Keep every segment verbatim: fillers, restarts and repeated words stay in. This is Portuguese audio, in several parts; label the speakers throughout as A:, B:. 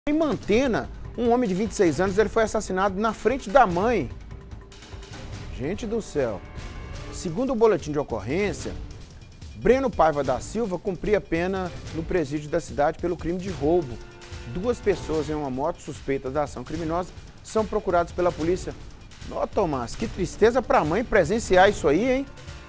A: Em Mantena, um homem de vinte e seis anos ele foi assassinado na frente da mãe. Gente do céu. Segundo o boletim de ocorrência, Breno Paiva da Silva cumpria pena no presídio da cidade pelo crime de roubo. Duas pessoas em uma moto suspeitas da ação criminosa são procuradas pela polícia. Ó, Tomás, que tristeza para a mãe presenciar isso aí, hein?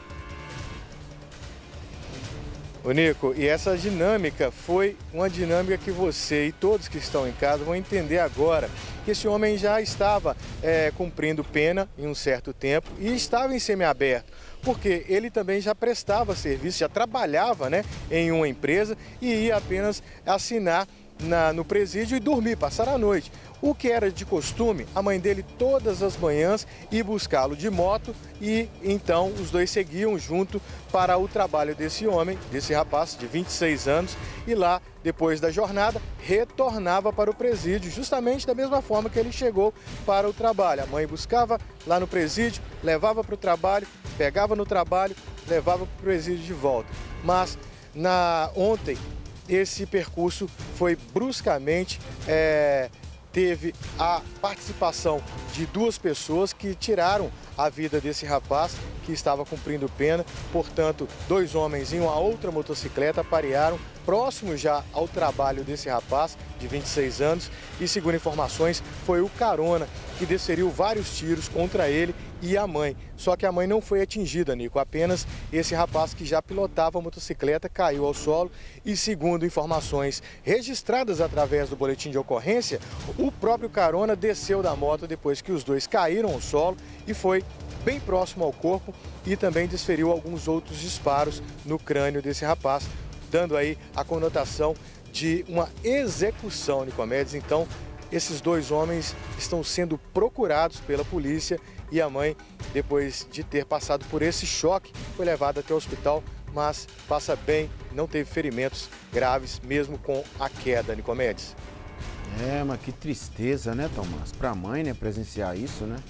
B: Ô Nico, e essa dinâmica foi uma dinâmica que você e todos que estão em casa vão entender agora, que esse homem já estava é, cumprindo pena em um certo tempo e estava em semiaberto, porque ele também já prestava serviço, já trabalhava, né, em uma empresa e ia apenas assinar Na, no presídio e dormir, passar a noite. O que era de costume, a mãe dele todas as manhãs ia buscá-lo de moto e então os dois seguiam junto para o trabalho desse homem, desse rapaz de vinte e seis anos, e lá, depois da jornada, retornava para o presídio, justamente da mesma forma que ele chegou para o trabalho. A mãe buscava lá no presídio, levava para o trabalho, pegava no trabalho, levava para o presídio de volta. Mas na ontem, esse percurso foi bruscamente, é, teve a participação de duas pessoas que tiraram a vida desse rapaz que estava cumprindo pena. Portanto, dois homens em uma outra motocicleta parearam próximo já ao trabalho desse rapaz de vinte e seis anos e, segundo informações, foi o carona que desferiu vários tiros contra ele e a mãe. Só que a mãe não foi atingida, Nico, apenas esse rapaz que já pilotava a motocicleta caiu ao solo e, segundo informações registradas através do boletim de ocorrência, o próprio carona desceu da moto depois que os dois caíram ao solo e foi bem próximo ao corpo e também desferiu alguns outros disparos no crânio desse rapaz, dando aí a conotação de uma execução, Nicomedes. Então, esses dois homens estão sendo procurados pela polícia e a mãe, depois de ter passado por esse choque, foi levada até o hospital, mas passa bem, não teve ferimentos graves, mesmo com a queda, Nicomedes.
A: É, mas que tristeza, né, Tomás? Para a mãe, né, presenciar isso, né?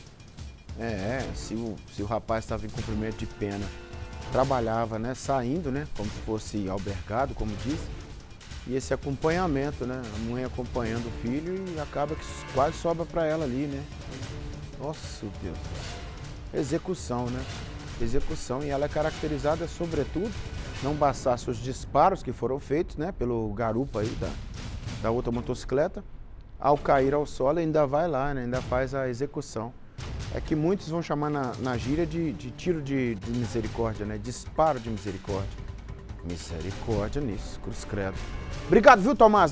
A: É, se o, se o rapaz estava em cumprimento de pena, trabalhava, né, saindo, né, como se fosse albergado, como diz, e esse acompanhamento, né, a mãe acompanhando o filho e acaba que quase sobra para ela ali, né? Nossa, Deus. Execução, né? Execução, e ela é caracterizada, sobretudo, não bastasse os disparos que foram feitos, né, pelo garupa aí da, da outra motocicleta, ao cair ao solo ainda vai lá, né, ainda faz a execução. É que muitos vão chamar na, na gíria de, de tiro de, de misericórdia, né? Disparo de misericórdia. Misericórdia nisso, cruz credo. Obrigado, viu, Tomás?